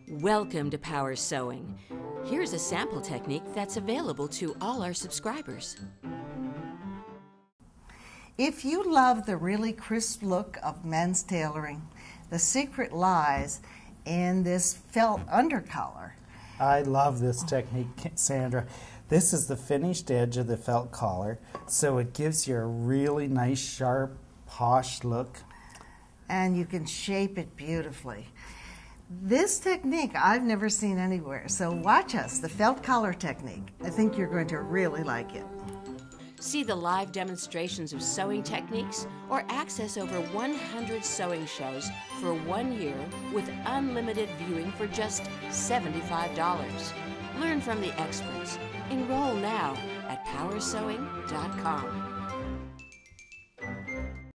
Welcome to Power Sewing. Here's a sample technique that's available to all our subscribers. If you love the really crisp look of men's tailoring, the secret lies in this felt undercollar. I love this technique, Sandra. This is the finished edge of the felt collar, so it gives you a really nice, sharp, posh look. And you can shape it beautifully. This technique I've never seen anywhere, so watch us, the felt collar technique. I think you're going to really like it. See the live demonstrations of sewing techniques or access over 100 sewing shows for 1 year with unlimited viewing for just $75. Learn from the experts. Enroll now at powersewing.com.